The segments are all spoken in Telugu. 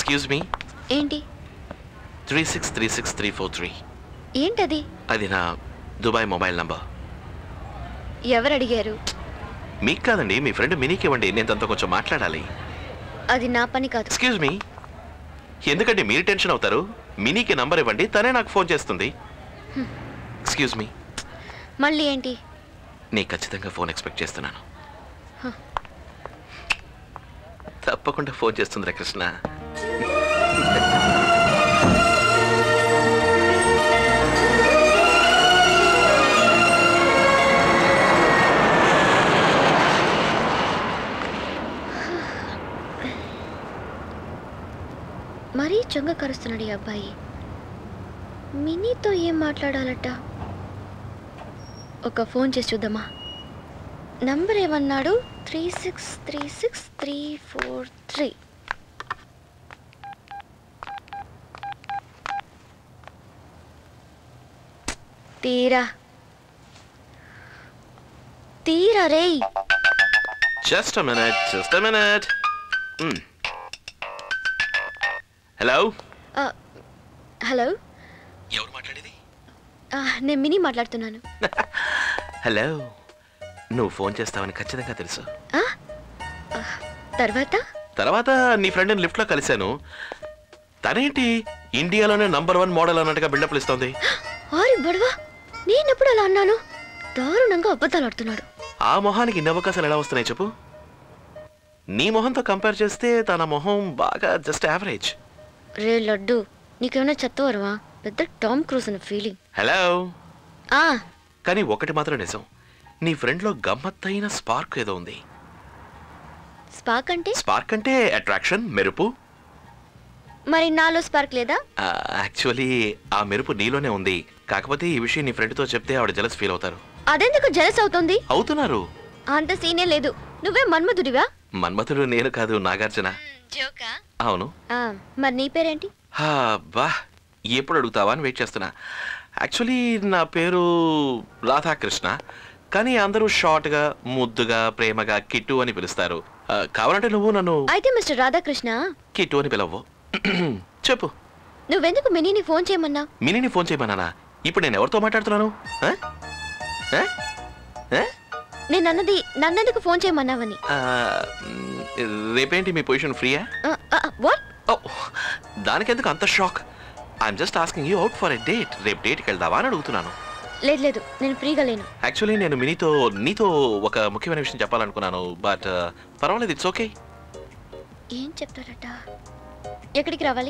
Excuse me. ఏంటి? 3636343. ఏంటది? అది నా దుబాయ్ మొబైల్ నంబర్. ఎవరు అడిగారు? మీకు కాదండి, మీ ఫ్రెండ్ మినీకి ఇవ్వండి, నేను తనతో కొంచెం మాట్లాడాలి. అది నా పని కాదు. Excuse me. ఎందుకంటే మీరు టెన్షన్ అవుతారు. మినీకి నంబర్ ఇవ్వండి, తనే నాకు ఫోన్ చేస్తుంది. Excuse me. మళ్ళీ ఏంటి? నేను ఖచ్చితంగా ఫోన్ ఎక్స్పెక్ట్ చేస్తున్నాను. తప్పకుండా ఫోన్ చేస్తుందిరా కృష్ణ. మరీ చొంగ కరుస్తున్నాడు ఈ అబ్బాయి. మినీతో ఏం మాట్లాడాలట? ఒక ఫోన్ చేసి చూద్దామా? నంబర్ ఏమన్నాడు? 3636343. తీరా తీరా రే. Just a minute. Hello. Hello, ఎవరు మాట్లాడేది? నేను మినీ మాట్లాడుతున్నాను. హలో. నువ్వు ఫోన్ చేస్తావని ఖచ్చితంగా తెలుసు. తర్వాత నీ ఫ్రెండ్ని లిఫ్ట్లో కలిశాను. తనేంటి ఇండియాలోనే నంబర్ 1 మోడల్ అన్నట్టుగా బిల్డప్లు ఇస్తోంది. ఆరి బడవా, నేనెప్పుడు అలా అన్నాను? దారుణంగా అబద్ధాలు ఆడుతున్నాడు. ఆ మొహానికి ఇన్ని అవకాశాలు ఎలా వస్తున్నాయి చెప్పు? నీ మొహంతో కంపేర్ చేస్తే తన మొహం బాగా జస్ట్ యావరేజ్. రే లడ్డు, నీకేమైనా చెత్తవరవా? పెద్ద టామ్ క్రూజ్ అనే ఫీలింగ్. హలో. కానీ ఒకటి మాత్రం నిజం, నీ ఫ్రెండ్లో గమ్మత్తైన స్పార్క్ ఏదో ఉంది. స్పార్క్ అంటే అట్రాక్షన్, మెరుపు. మరి నాలో స్పార్క్ లేదా? యాక్చువల్లీ ఆ మెరుపు నీలోనే ఉంది. కాకపోతే ఈ విషయం నీ ఫ్రెండ్తో చెప్తే ఆవిడ జెలస్ ఫీల్ అవుతారు. అదెందుకు జెలస్ అవుతుంది? అవుతున్నారు. అంత సీనే లేదు. నువ్వే మన్మధుడివా? మన్మథుడు నేను కాదు, నాగార్జున. జోకా? అవును. మరి నీ పేరేంటి? బా, ఎప్పుడు అడుగుతావా అని వెయిట్ చేస్తున్నా. యాక్చువల్లీ నా పేరు రాధాకృష్ణ, కానీ అందరూ షార్ట్గా, ముద్దుగా, ప్రేమగా కిట్టు అని పిలుస్తారు. కావాలంటే నువ్వు నన్ను అయితే మిస్టర్ రాధాకృష్ణ కిట్టు అని పిలవ్వు. చెప్పు. నువ్వెందుకు మినీని ఫోన్ చేయమన్నా? మినీని ఫోన్ చేయమన్నానా? ఇప్పుడు నేను ఎవరితో మాట్లాడుతున్నాను? నేను అన్నది నన్నెందుకు ఫోన్ చేయమన్నావని. రేపేంటి మీ పొజిషన్ ఫ్రీయా? దానికెందుకు అంత shock? I'm just asking you out for a date. రేపు డేట్కి వెళ్దావా అని అడుగుతున్నాను. లేదు, నేను ఫ్రీగా లేను. యాక్చువల్లీ నేను నీతో ఒక ముఖ్యమైన విషయం చెప్పాలనుకున్నాను, బట్ పర్వాలేదు, ఇట్స్ ఓకే. ఏం చెప్తారట? ఎక్కడికి రావాలి?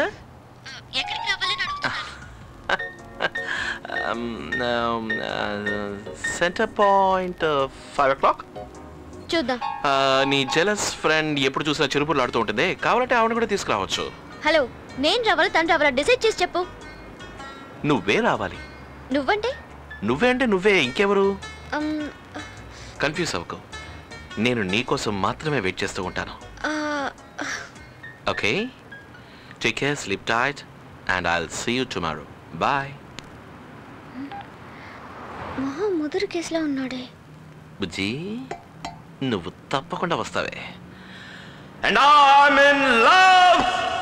Center point 5 o'clock. చూద్దాం. నీ జెలస్ ఫ్రెండ్ ఎప్పుడు చూసినా చెరుపులు ఆడుతూ ఉంటుంది, కావాలంటే ఆవిడ కూడా తీసుకురావచ్చు. హలో, నేను రావాలి తను రావాలా డిసైడ్ చేసి చెప్పు. నువ్వే రావాలి. నువ్వంటే? నువ్వే అంటే నువ్వే, ఇంకెవరు? కన్ఫ్యూజ్ అవ్వకు, నేను నీ కోసం మాత్రమే వెయిట్ చేస్తూ ఉంటాను. Okay, take care, sleep tight, and I'll see you tomorrow. Bye. మహా ముదురు కేసులా ఉన్నాడే. బుజ్జి, నువ్వు తప్పకుండా వస్తావే. And I'm in love.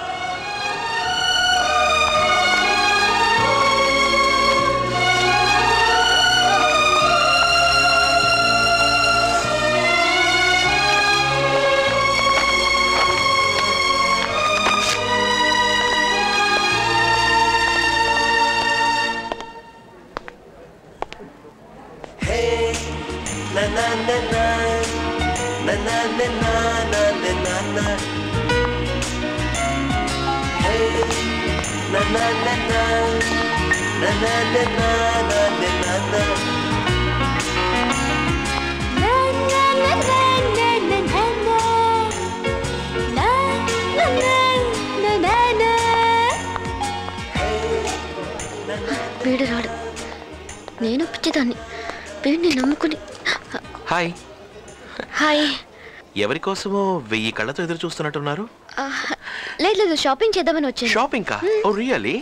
వీడు రాడు, నేను పిచ్చిదాన్ని, వీడిని నమ్ముకుని. హాయ్. హాయ్. ఎవరి కోసమో 1000 కళ్ళతో ఎదురు చూస్తున్నట్టున్నారు. లేదు, షాపింగ్ చేద్దామని వచ్చాను. షాపింగ్ కా? Oh really?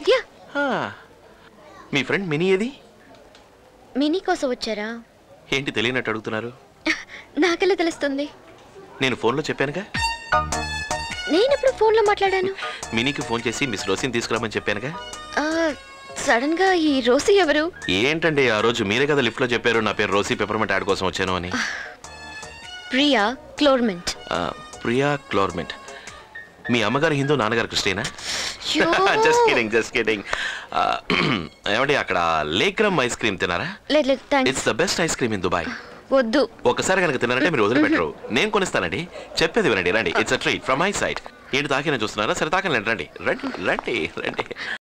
మీ ఫ్రెండ్ మినీ ఏది? మినీ కోసం వచ్చారా? ఏంటి తెలియనట్టు అడుగుతున్నారు? నాకెలా తెలుస్తుంది? నేను ఫోన్లో చెప్పానుగా. నేను ఎప్పుడు ఫోన్లో మాట్లాడాను? మినీకి ఫోన్ చేసి మిస్ రోసిని తీసుకురామని చెప్పానుగా. సడన్ గా ఈ రోసి ఎవరు? ఏంటండి ఆ రోజు మీరే కదా లిఫ్ట్ లో చెప్పారు నా పేరు రోసి పెప్పర్మెంట్ యాడ్ కోసం వచ్చాను అని. ప్రియా క్లోర్మెంట్. ప్రియా క్లోర్మెంట్. మీ అమ్మగారు హిందూ, నాన్నగారు క్రిస్టియనా? Just kidding. ఏమండి అక్కడ లేక్రమ్ ఐస్ క్రీమ్ తినారా? లేదు thanks. It's the best ice cream in Dubai. వద్దు. ఒకసారి కనుక తిన్నారంటే మీరు వదిలిపెట్టరు. నేను కొనిస్తానండి. చెప్పేది వినండి. రండి, it's a treat from my side. ఏంటి తాకిన చూస్తున్నారా? సరే తాకనండి. రండి రండి రండి రండి.